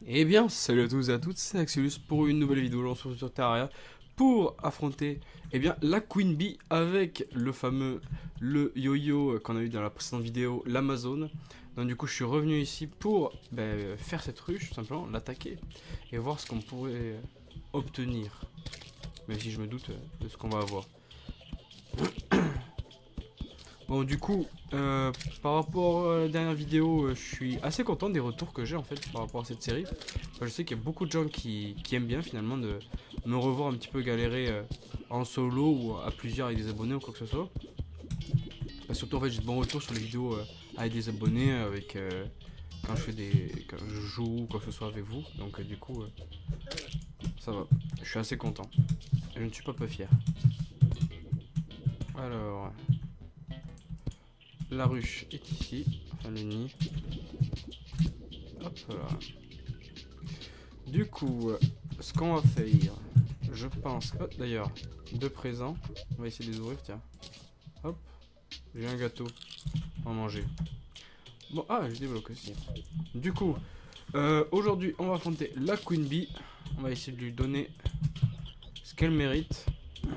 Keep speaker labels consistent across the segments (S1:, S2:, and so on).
S1: Eh bien, salut à tous et à toutes, c'est Axelus pour une nouvelle vidéo. On se retrouve sur Terraria pour affronter la Queen Bee avec le yo-yo qu'on a eu dans la précédente vidéo, l'Amazon. Donc du coup, je suis revenu ici pour faire cette ruche, tout simplement, l'attaquer et voir ce qu'on pourrait obtenir. Même si je me doute de ce qu'on va avoir. Bon, du coup, par rapport à la dernière vidéo, je suis assez content des retours que j'ai en fait par rapport à cette série. Enfin, je sais qu'il y a beaucoup de gens qui aiment bien finalement de me revoir un petit peu galérer en solo ou à plusieurs avec des abonnés ou quoi que ce soit. Enfin, surtout en fait, j'ai de bons retours sur les vidéos avec des abonnés, avec quand je joue ou quoi que ce soit avec vous. Donc du coup, ça va. Je suis assez content. Je ne suis pas fier. Alors. La ruche est ici, enfin le nid. Hop là. Du coup, ce qu'on va faire, je pense. Oh, d'ailleurs, deux présents. On va essayer de les ouvrir, tiens. Hop, j'ai un gâteau. On va manger. Bon, ah, je débloque aussi. Du coup, aujourd'hui, on va affronter la Queen Bee. On va essayer de lui donner ce qu'elle mérite.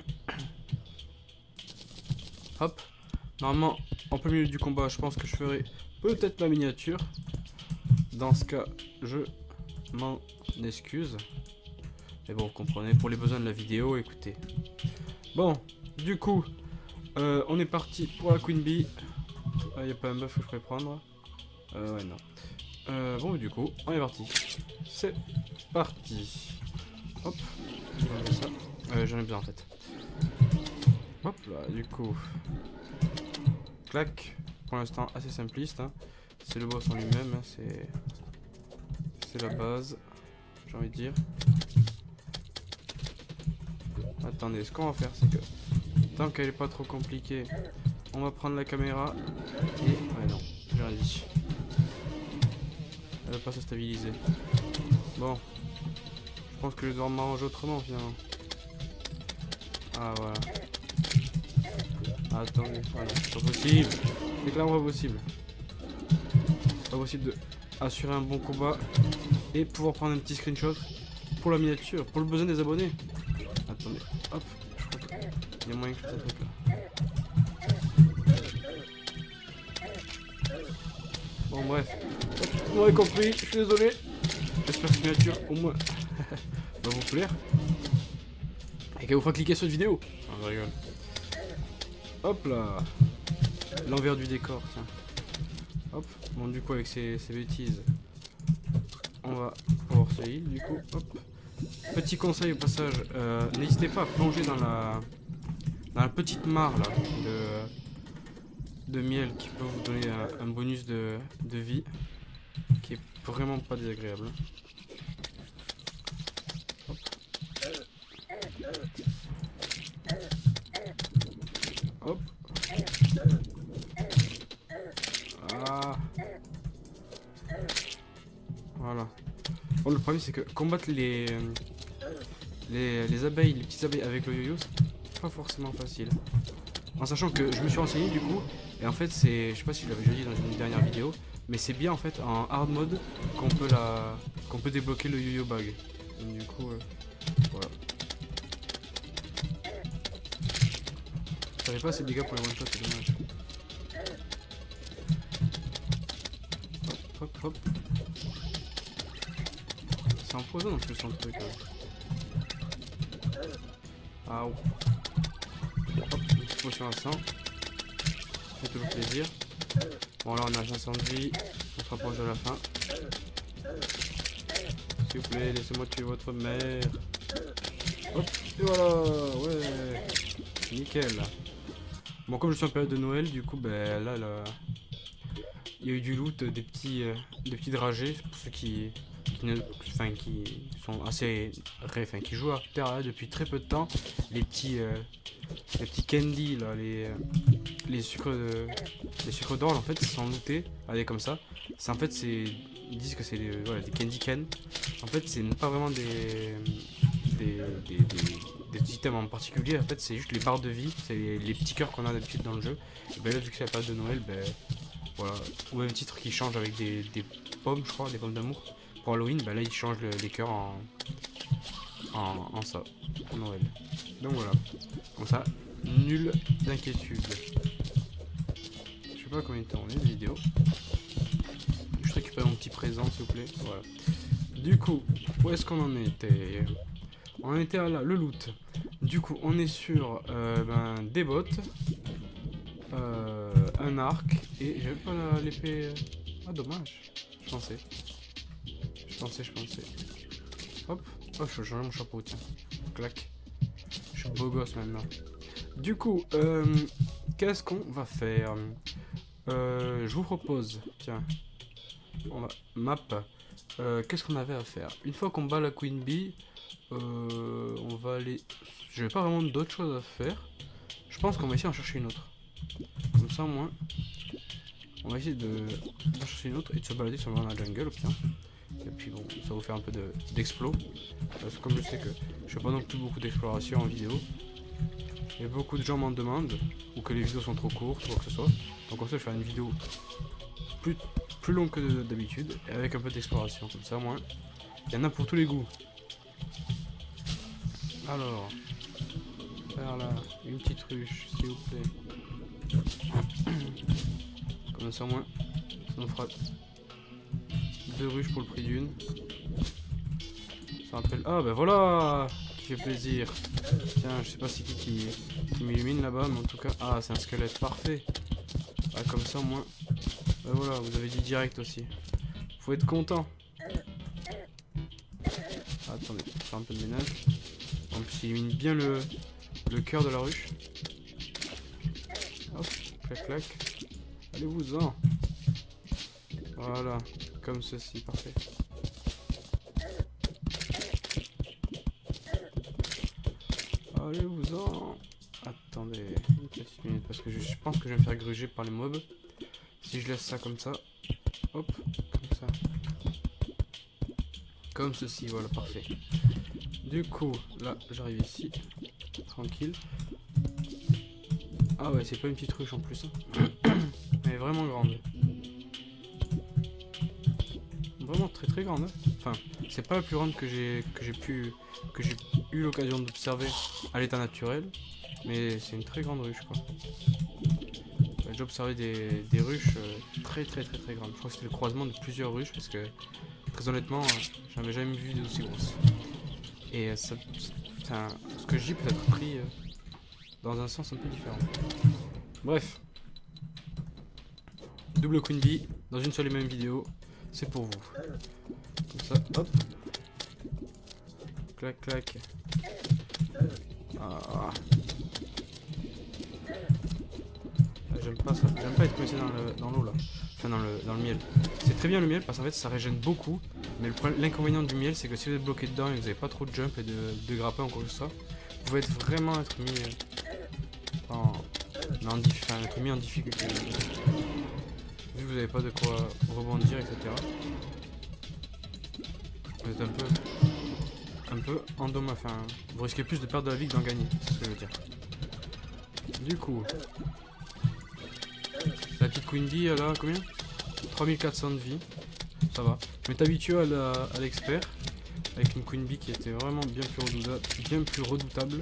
S1: Hop. Normalement, en plein milieu du combat, je pense que je ferai peut-être la miniature. Dans ce cas, je m'en excuse. Mais bon, vous comprenez, pour les besoins de la vidéo, écoutez. Bon, du coup, on est parti pour la Queen Bee. Il n'y a pas un buff que je pourrais prendre. Ouais, non. Bon, du coup, on est parti. C'est parti. Hop, j'en ai besoin en fait. Hop là, du coup. Clac. Pour l'instant, assez simpliste. Hein. C'est le boss en lui-même, hein. C'est la base, j'ai envie de dire. Attendez, ce qu'on va faire, c'est que tant qu'elle est pas trop compliquée, on va prendre la caméra et... Ouais non, j'ai rien dit. Elle va pas se stabiliser. Bon, je pense que je dois m'arranger autrement finalement. Ah voilà. Attendez, voilà, c'est pas possible. C'est clairement pas possible. Pas possible de assurer un bon combat et pouvoir prendre un petit screenshot pour la miniature, pour le besoin des abonnés. Attendez, hop, je crois qu'il y a moyen que je fasse un truc là. Bon bref, vous m'aurez compris, je suis désolé. J'espère que cette miniature au moins va vous plaire. Et qu'elle vous fera cliquer sur cette vidéo. Ah, je rigole. Hop là. L'envers du décor, tiens. Hop, bon du coup avec ces bêtises, on va pouvoir se heal du coup, hop. Petit conseil au passage, n'hésitez pas à plonger dans la petite mare là, de miel qui peut vous donner un bonus de vie, qui est vraiment pas désagréable. Hop. Hop. Ah. Voilà. Bon, le problème c'est que combattre les abeilles, les petites abeilles avec le yo-yo, c'est pas forcément facile. En sachant que je me suis renseigné du coup, et en fait c'est, je sais pas si je l'avais déjà dit dans une dernière vidéo, mais c'est bien en fait en hard mode qu'on peut débloquer le yo-yo bag. Donc, du coup, voilà. Ça fait pas assez de dégâts pour les one shot, c'est dommage. Hop, hop, hop. C'est empoisonne en plus son truc. Ah, oh. Hop, une petite potion à sang. Ça fait toujours plaisir. Bon, là on a 500 de vie. On se rapproche de la fin. S'il vous plaît, laissez-moi tuer votre mère. Hop, et voilà, ouais. Nickel. Bon, comme je suis en période de Noël, du coup, ben là, il y a eu du loot, des petits dragées pour ceux qui sont assez, qui jouent à Terra depuis très peu de temps. Les petits candy là, les sucres d'or en fait, sont lootés. Regardez comme ça. C'est en fait, ils disent que c'est des candy can. En fait, c'est pas vraiment des items en particulier. En fait, c'est juste les barres de vie, c'est les petits cœurs qu'on a d'habitude dans le jeu. Et ben là, vu que c'est la période de Noël, ben voilà, au même titre qui change avec des pommes, je crois, des pommes d'amour. pour Halloween, bah là ils changent les cœurs en ça, pour Noël. Donc voilà, comme ça, nul d'inquiétude. Je sais pas combien de temps on est de vidéo. Je récupère mon petit présent s'il vous plaît. Voilà. Du coup, où est-ce qu'on en était? On en était là, le loot. Du coup, on est sur des bottes, un arc et j'avais pas l'épée. Ah dommage. Je pensais. Hop. Oh, je change mon chapeau, tiens. Clac. Je suis beau gosse maintenant. Du coup, qu'est-ce qu'on va faire? Je vous propose, tiens, on va map. Qu'est-ce qu'on avait à faire? Une fois qu'on bat la Queen Bee, on va aller. Je n'ai pas vraiment d'autres choses à faire. Je pense qu'on va essayer d'en chercher une autre. Comme ça, au moins, on va essayer d'en chercher une autre et de se balader sur la jungle, au pire. Et puis bon, ça va vous faire un peu d'explo. Parce que comme je sais que je fais pas non plus beaucoup d'exploration en vidéo, et beaucoup de gens m'en demandent, ou que les vidéos sont trop courtes, ou quoi que ce soit. Donc comme ça, je vais faire une vidéo plus longue que d'habitude, et avec un peu d'exploration. Comme ça, au moins, il y en a pour tous les goûts. Alors, vers là, une petite ruche, s'il vous plaît. Comme ça, au moins, ça nous fera 2 ruches pour le prix d'une. Ça rappelle. Ah, ben voilà! Qui fait plaisir. Tiens, je sais pas si qui m'illumine là-bas, mais en tout cas. Ah, c'est un squelette, parfait. Ah, comme ça, au moins. Ben voilà, vous avez dit direct aussi. Faut être content. Ah, attendez, je vais faire un peu de ménage. En plus, il illumine bien le cœur de la ruche. Hop, clac clac. Allez-vous-en. Voilà, comme ceci, parfait. Allez-vous-en. Attendez une petite minute parce que je pense que je vais me faire gruger par les mobs. Si je laisse ça comme ça, hop, comme ça. Comme ceci, voilà, parfait. Du coup, là, j'arrive ici. Tranquille. Ah ouais, c'est pas une petite ruche en plus. Hein. Elle est vraiment grande. Vraiment très très grande. Hein. Enfin, c'est pas la plus grande que j'ai eu l'occasion d'observer à l'état naturel. Mais c'est une très grande ruche quoi. J'ai observé des ruches très grandes. Je crois que c'était le croisement de plusieurs ruches parce que très honnêtement, j'en avais jamais vu d'aussi grosses. Et ce que je dis peut être pris dans un sens un peu différent. Bref. Double Queen Bee dans une seule et même vidéo. C'est pour vous. Comme ça, hop. Clac, clac. Ah. J'aime pas ça. J'aime pas être coincé dans l'eau là. Enfin, dans le miel. C'est très bien le miel parce qu'en fait ça régène beaucoup. Mais l'inconvénient du miel, c'est que si vous êtes bloqué dedans et que vous n'avez pas trop de jump et de grappin ou quoi que ce soit, vous pouvez vraiment être mis en difficulté. Vu que vous n'avez pas de quoi rebondir, etc. Vous êtes un peu endommagé. Enfin, vous risquez plus de perdre de la vie que d'en gagner, c'est ce que je veux dire. Du coup, la petite Queen Bee, elle a combien? 3400 de vie. Ça va. Je m'étais habitué à l'expert avec une Queen Bee qui était vraiment bien plus redoutable.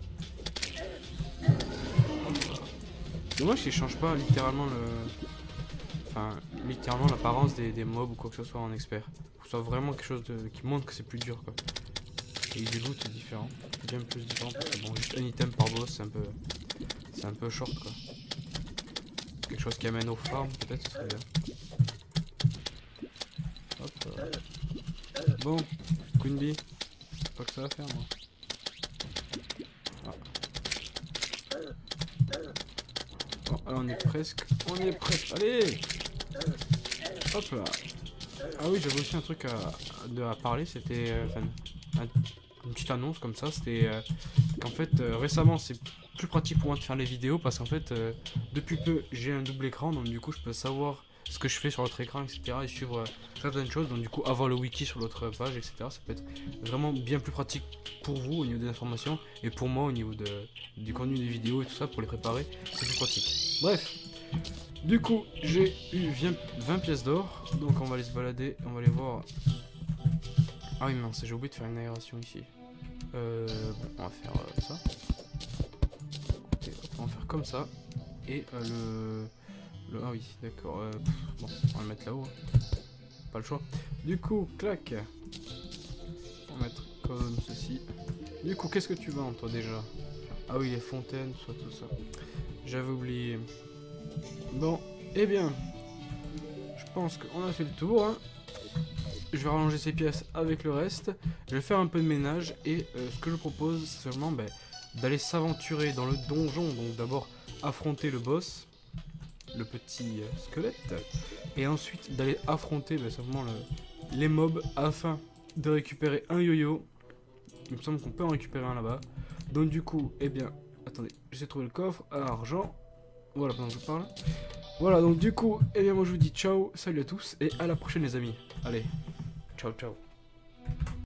S1: Dommage qu'il change pas littéralement l'apparence des mobs ou quoi que ce soit en expert. Faut que ce soit vraiment quelque chose qui montre que c'est plus dur quoi. Et du loot c'est différent, bien plus différent parce que bon, juste un item par boss c'est un peu short quoi. Quelque chose qui amène aux farms peut-être ce serait bien. Hop. Bon, Queen Bee, c'est pas que ça va faire moi. Ah. Bon, alors on y est presque, allez. Hop là. Ah oui, j'avais aussi un truc à parler, c'était une petite annonce comme ça, c'était qu'en fait récemment c'est plus pratique pour moi de faire les vidéos parce qu'en fait depuis peu j'ai un double écran donc du coup je peux savoir ce que je fais sur l'autre écran etc et suivre certaines choses donc du coup avoir le wiki sur l'autre page etc ça peut être vraiment bien plus pratique pour vous au niveau des informations et pour moi au niveau du contenu des vidéos et tout ça pour les préparer c'est plus pratique. Bref. Du coup, j'ai eu 20 pièces d'or, donc on va aller se balader, on va aller voir Ah oui mince, j'ai oublié de faire une aération ici. Bon, on va faire ça. Écoutez, on va faire comme ça. Et ah oui, d'accord. Bon, on va le mettre là-haut. Hein. Pas le choix. Du coup, clac. On va mettre comme ceci. Du coup, qu'est-ce que tu vends toi déjà? Ah oui, les fontaines, tout ça. J'avais oublié. Bon, eh bien, je pense qu'on a fait le tour. Hein. Je vais ranger ces pièces avec le reste. Je vais faire un peu de ménage. Et ce que je propose, c'est seulement d'aller s'aventurer dans le donjon. Donc d'abord, affronter le boss, le petit squelette. Et ensuite, d'aller affronter simplement les mobs afin de récupérer un yo-yo. Il me semble qu'on peut en récupérer un là-bas. Donc du coup, eh bien, attendez, j'essaie de trouver le coffre à argent. Voilà, pendant que je parle. Voilà, donc du coup, eh bien moi je vous dis ciao, salut à tous et à la prochaine les amis. Allez, ciao ciao.